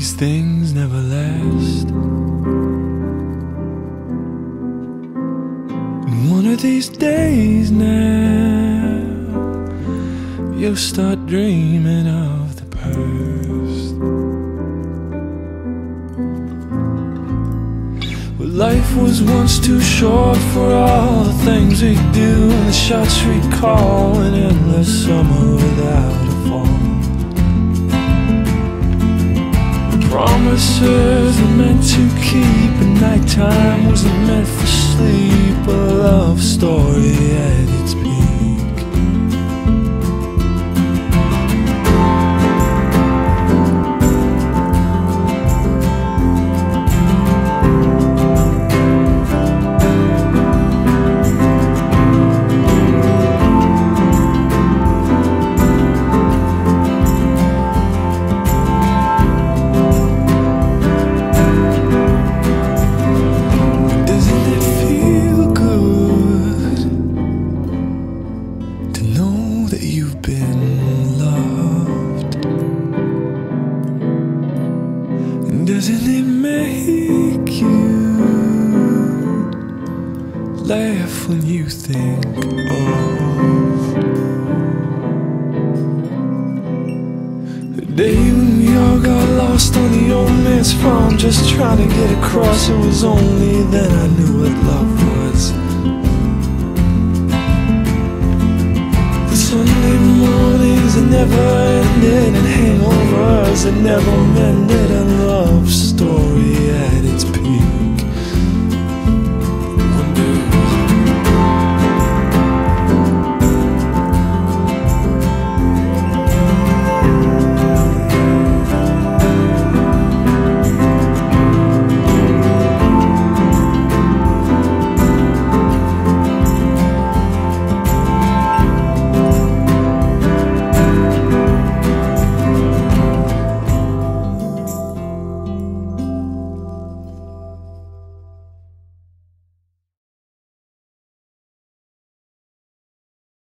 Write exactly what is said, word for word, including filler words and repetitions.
these things never last. And one of these days now, you'll start dreaming of the past. Well, life was once too short for all the things we do and the shots we call, an endless summer without a fall. Promises were meant to keep, and nighttime wasn't meant for sleep. A love story at its peak. That you've been loved, and doesn't it make you laugh when you think of the day when we all got lost on the old man's farm, just trying to get across? It was only then I knew what love was. Sunday mornings that never ended, and hangovers that never mended.